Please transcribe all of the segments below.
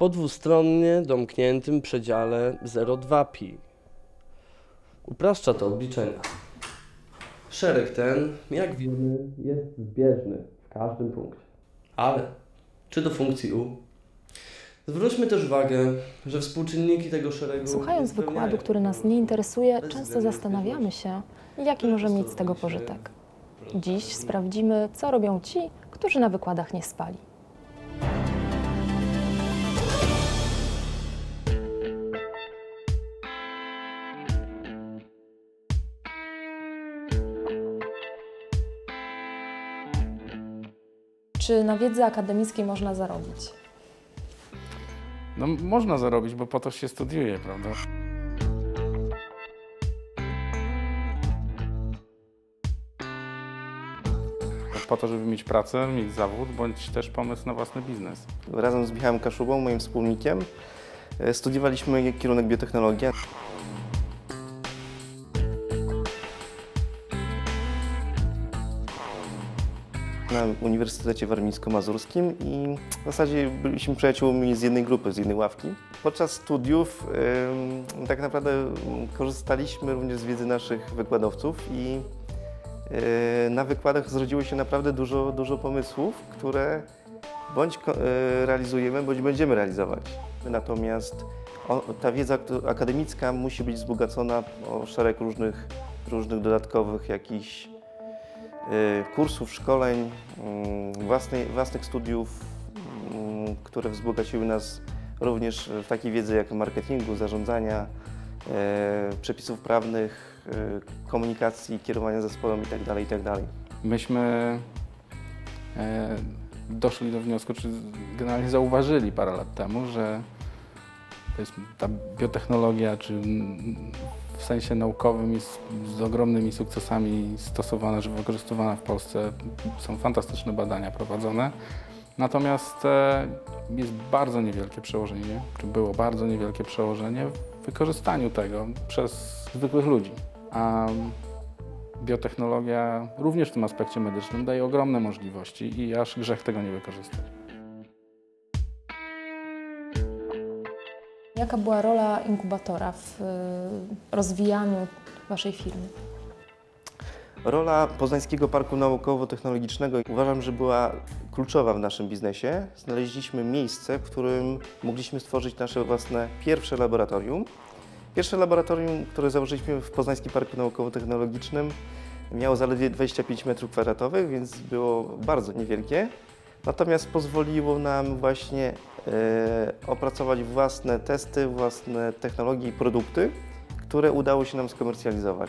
po dwustronnie domkniętym przedziale 0,2 pi. Upraszcza to obliczenia. Szereg ten, jak wiemy, jest zbieżny w każdym punkcie. Ale czy do funkcji u? Zwróćmy też uwagę, że współczynniki tego szeregu... Słuchając wykładu, który nas nie interesuje, często zastanawiamy się, jaki może mieć z tego pożytek. Dziś sprawdzimy, co robią ci, którzy na wykładach nie spali. Czy na wiedzy akademickiej można zarobić? No, można zarobić, bo po to się studiuje, prawda? Po to, żeby mieć pracę, mieć zawód, bądź też pomysł na własny biznes. Razem z Michałem Kaszubą, moim wspólnikiem, studiowaliśmy kierunek biotechnologia. Na Uniwersytecie Warmińsko-Mazurskim i w zasadzie byliśmy przyjaciółmi z jednej grupy, z jednej ławki. Podczas studiów tak naprawdę korzystaliśmy również z wiedzy naszych wykładowców i na wykładach zrodziło się naprawdę dużo pomysłów, które bądź realizujemy, bądź będziemy realizować. Natomiast ta wiedza akademicka musi być wzbogacona o szereg różnych dodatkowych jakichś kursów, szkoleń, własnych studiów, które wzbogaciły nas również w takiej wiedzy jak marketingu, zarządzania, przepisów prawnych, komunikacji, kierowania zespołem itd., itd. Myśmy doszli do wniosku, czy generalnie zauważyli parę lat temu, że to jest ta biotechnologia, czy w sensie naukowym jest z ogromnymi sukcesami stosowana, że wykorzystywana w Polsce. Są fantastyczne badania prowadzone. Natomiast jest bardzo niewielkie przełożenie, czy było bardzo niewielkie przełożenie w wykorzystaniu tego przez zwykłych ludzi. A biotechnologia również w tym aspekcie medycznym daje ogromne możliwości i aż grzech tego nie wykorzystać. Jaka była rola inkubatora w rozwijaniu waszej firmy? Rola Poznańskiego Parku Naukowo-Technologicznego uważam, że była kluczowa w naszym biznesie. Znaleźliśmy miejsce, w którym mogliśmy stworzyć nasze własne pierwsze laboratorium. Pierwsze laboratorium, które założyliśmy w Poznańskim Parku Naukowo-Technologicznym, miało zaledwie 25 m2, więc było bardzo niewielkie. Natomiast pozwoliło nam właśnie opracować własne testy, własne technologie i produkty, które udało się nam skomercjalizować.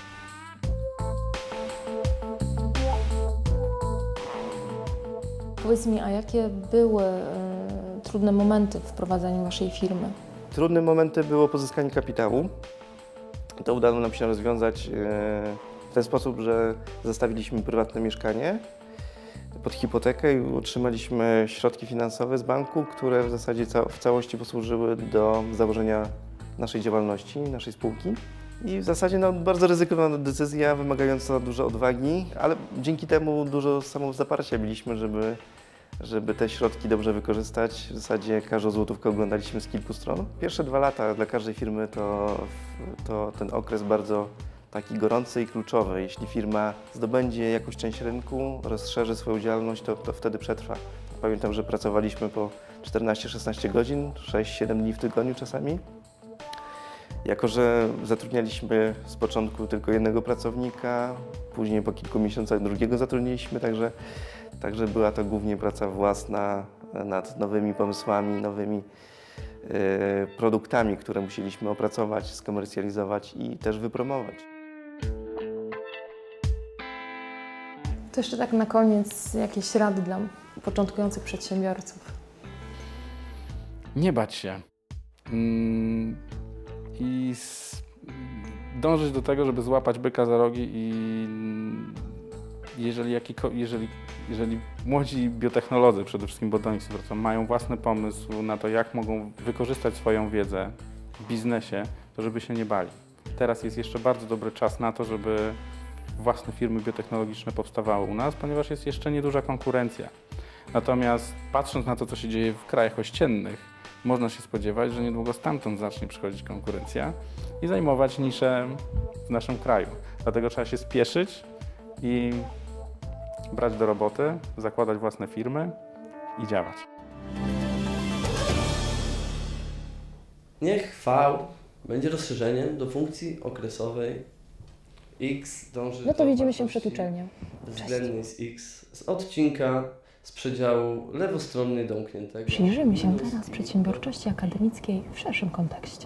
Powiedz mi, a jakie były trudne momenty w prowadzeniu waszej firmy? Trudnym momentem było pozyskanie kapitału. To udało nam się rozwiązać w ten sposób, że zastawiliśmy prywatne mieszkanie pod hipotekę i otrzymaliśmy środki finansowe z banku, które w zasadzie w całości posłużyły do założenia naszej działalności, naszej spółki. I w zasadzie bardzo ryzykowna decyzja, wymagająca dużo odwagi, ale dzięki temu dużo samozaparcia mieliśmy, żeby te środki dobrze wykorzystać. W zasadzie każdą złotówkę oglądaliśmy z kilku stron. Pierwsze 2 lata dla każdej firmy to ten okres bardzo taki gorący i kluczowy. Jeśli firma zdobędzie jakąś część rynku, rozszerzy swoją działalność, to wtedy przetrwa. Pamiętam, że pracowaliśmy po 14-16 godzin, 6-7 dni w tygodniu czasami. Jako że zatrudnialiśmy z początku tylko jednego pracownika, później po kilku miesiącach drugiego zatrudniliśmy, także była to głównie praca własna nad nowymi pomysłami, nowymi produktami, które musieliśmy opracować, skomercjalizować i też wypromować. To jeszcze tak na koniec jakieś rady dla początkujących przedsiębiorców. Nie bać się. I dążyć do tego, żeby złapać byka za rogi i jeżeli młodzi biotechnolodzy, przede wszystkim, bo do nich zwracam, mają własny pomysł na to, jak mogą wykorzystać swoją wiedzę w biznesie, to żeby się nie bali. Teraz jest jeszcze bardzo dobry czas na to, żeby własne firmy biotechnologiczne powstawały u nas, ponieważ jest jeszcze nieduża konkurencja. Natomiast patrząc na to, co się dzieje w krajach ościennych, można się spodziewać, że niedługo stamtąd zacznie przychodzić konkurencja i zajmować niszę w naszym kraju. Dlatego trzeba się spieszyć i brać do roboty, zakładać własne firmy i działać. Niech V będzie rozszerzeniem do funkcji okresowej x dąży No to do widzimy się wartości przed uczelnią. bezwzględnej z x z odcinka z przedziału lewostronny domkniętego. Przyjrzymy się teraz przedsiębiorczości akademickiej w szerszym kontekście.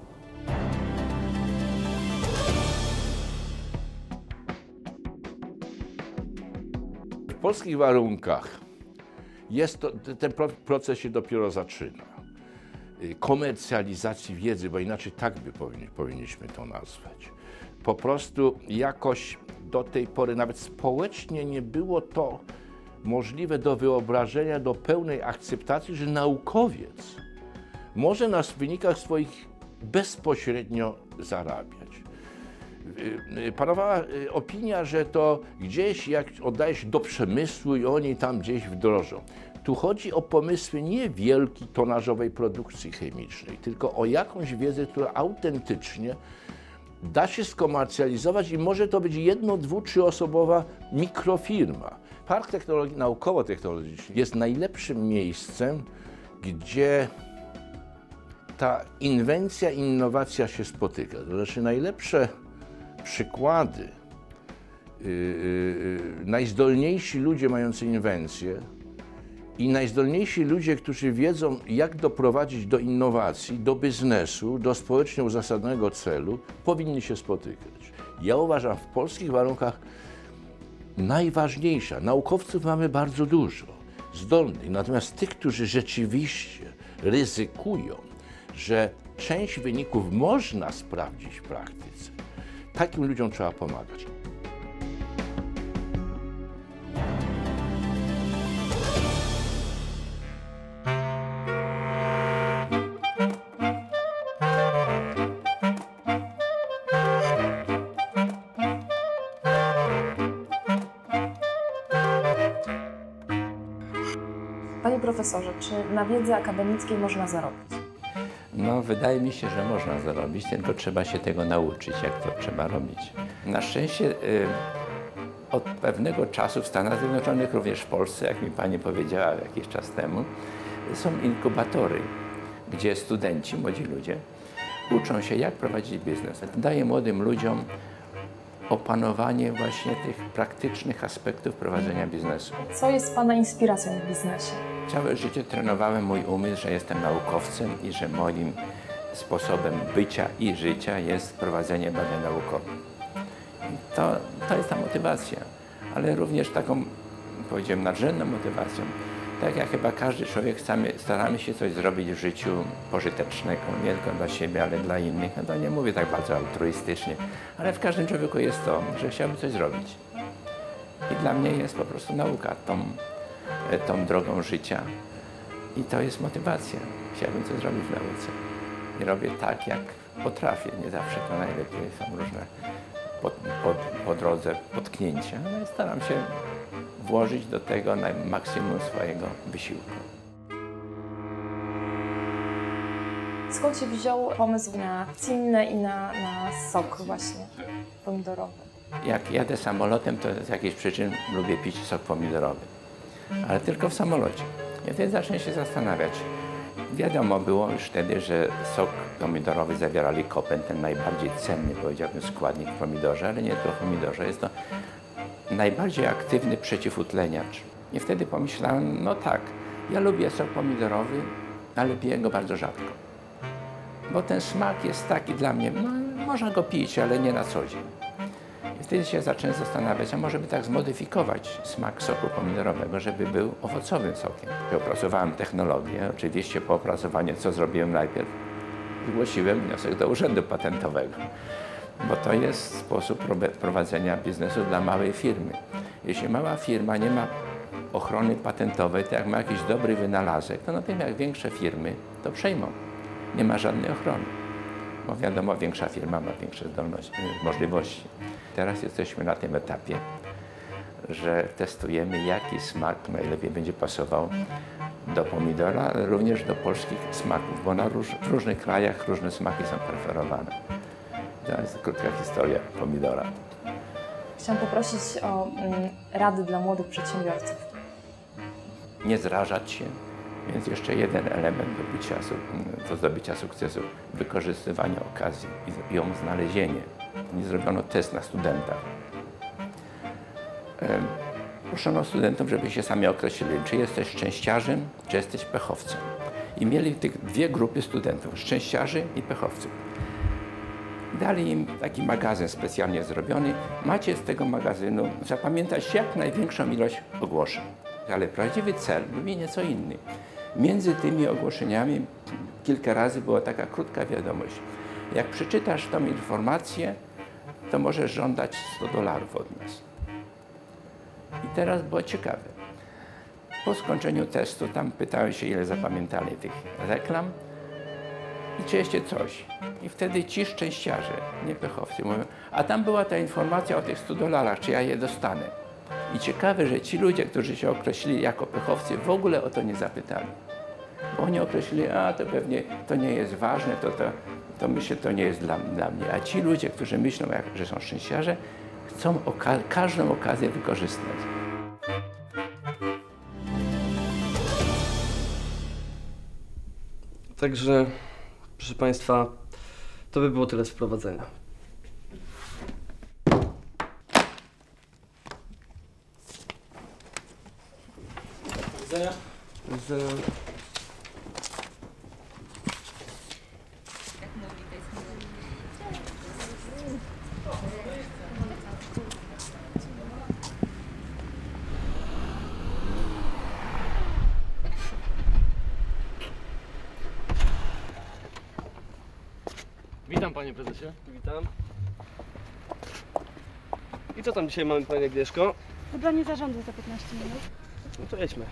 W polskich warunkach ten proces się dopiero zaczyna. Komercjalizacji wiedzy, bo inaczej tak powinniśmy to nazwać. Po prostu jakoś do tej pory nawet społecznie nie było to możliwe do wyobrażenia, do pełnej akceptacji, że naukowiec może na wynikach swoich bezpośrednio zarabiać. Panowała opinia, że to gdzieś jak oddajesz do przemysłu i oni tam gdzieś wdrożą. Tu chodzi o pomysły nie wielkiej tonażowej produkcji chemicznej, tylko o jakąś wiedzę, która autentycznie da się skomercjalizować i może to być jedno-, dwu-, trzyosobowa mikrofirma. Park Naukowo-Technologiczny jest najlepszym miejscem, gdzie ta inwencja i innowacja się spotyka. To znaczy najlepsze przykłady, najzdolniejsi ludzie mający inwencje i najzdolniejsi ludzie, którzy wiedzą, jak doprowadzić do innowacji, do biznesu, do społecznie uzasadnionego celu, powinni się spotykać. Ja uważam, w polskich warunkach najważniejsza. Naukowców mamy bardzo dużo, zdolnych, natomiast tych, którzy rzeczywiście ryzykują, że część wyników można sprawdzić w praktyce, takim ludziom trzeba pomagać. Panie profesorze, czy na wiedzy akademickiej można zarobić? No, wydaje mi się, że można zarobić, tylko trzeba się tego nauczyć, jak to trzeba robić. Na szczęście od pewnego czasu w Stanach Zjednoczonych, również w Polsce, jak mi pani powiedziała jakiś czas temu, są inkubatory, gdzie studenci, młodzi ludzie, uczą się, jak prowadzić biznes. Daje młodym ludziom opanowanie właśnie tych praktycznych aspektów prowadzenia biznesu. Co jest Pana inspiracją w biznesie? Całe życie trenowałem mój umysł, że jestem naukowcem i że moim sposobem bycia i życia jest prowadzenie badań naukowych. To jest ta motywacja, ale również taką, powiedziałem, nadrzędną motywacją. Tak jak chyba każdy człowiek, staramy się coś zrobić w życiu pożytecznego, nie tylko dla siebie, ale dla innych. No to nie mówię tak bardzo altruistycznie, ale w każdym człowieku jest to, że chciałby coś zrobić. I dla mnie jest po prostu nauka tą drogą życia. I to jest motywacja. Chciałbym coś zrobić w nauce. I robię tak, jak potrafię. Nie zawsze to najlepiej, są różne po drodze potknięcia, ale staram się włożyć do tego maksimum swojego wysiłku. Skąd się wziął pomysł na cinnę i na sok właśnie pomidorowy? Jak jadę samolotem, to z jakiejś przyczyn lubię pić sok pomidorowy. Ale tylko w samolocie. I wtedy zacznę się zastanawiać. Wiadomo było już wtedy, że sok pomidorowy zawiera likopen, ten najbardziej cenny, powiedziałbym, składnik w pomidorze, ale nie tylko w pomidorze. Jest to najbardziej aktywny przeciwutleniacz. I wtedy pomyślałem, no tak, ja lubię sok pomidorowy, ale piję go bardzo rzadko. Bo ten smak jest taki dla mnie, no, można go pić, ale nie na co dzień. I wtedy się zacząłem zastanawiać, a może by tak zmodyfikować smak soku pomidorowego, żeby był owocowym sokiem. Opracowałem technologię, oczywiście po opracowaniu, co zrobiłem najpierw? Zgłosiłem wniosek do Urzędu Patentowego, bo to jest sposób prowadzenia biznesu dla małej firmy. Jeśli mała firma nie ma ochrony patentowej, to jak ma jakiś dobry wynalazek, to na tym jak większe firmy to przejmą. Nie ma żadnej ochrony, bo wiadomo, większa firma ma większe możliwości. Teraz jesteśmy na tym etapie, że testujemy, jaki smak najlepiej będzie pasował do pomidora, ale również do polskich smaków, bo w różnych krajach różne smaki są preferowane. To jest krótka historia pomidora. Chciałam poprosić o rady dla młodych przedsiębiorców. Nie zrażać się, więc jeszcze jeden element do zdobycia sukcesu, wykorzystywanie okazji i ją znalezienie. Nie zrobiono test na studentach. Proszono studentów, żeby się sami określili, czy jesteś szczęściarzem, czy jesteś pechowcem. I mieli tych dwie grupy studentów, szczęściarzy i pechowców. Dali im taki magazyn specjalnie zrobiony. Macie z tego magazynu zapamiętać jak największą ilość ogłoszeń. Ale prawdziwy cel był nieco inny. Między tymi ogłoszeniami kilka razy była taka krótka wiadomość. Jak przeczytasz tą informację, to możesz żądać $100 od nas. I teraz było ciekawe. Po skończeniu testu tam pytały się, ile zapamiętali tych reklam i czy jeszcze coś. I wtedy ci szczęściarze, nie pechowcy, mówią, a tam była ta informacja o tych $100, czy ja je dostanę. I ciekawe, że ci ludzie, którzy się określili jako pechowcy, w ogóle o to nie zapytali. Bo oni określili, a to pewnie to nie jest ważne, to myślę, to nie jest dla mnie. A ci ludzie, którzy myślą, że są szczęściarze, chcą każdą okazję wykorzystać. Także, proszę Państwa, to by było tyle z wprowadzenia. Do widzenia. Do widzenia. Witam, panie prezesie. Witam. I co tam dzisiaj mamy, pani Agnieszko? Wybranie zarządu za 15 minut. No to jedźmy.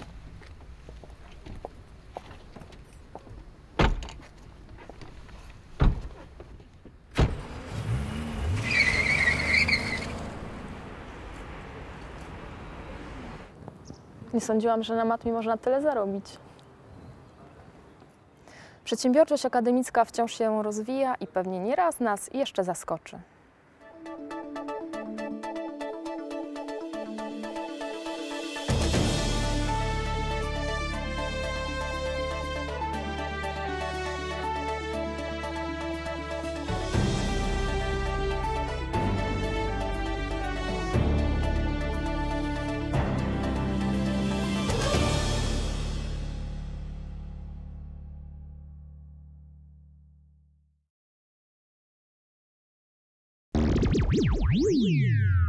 Nie sądziłam, że na matmie można tyle zarobić. Przedsiębiorczość akademicka wciąż się rozwija i pewnie nieraz nas jeszcze zaskoczy. Yeah.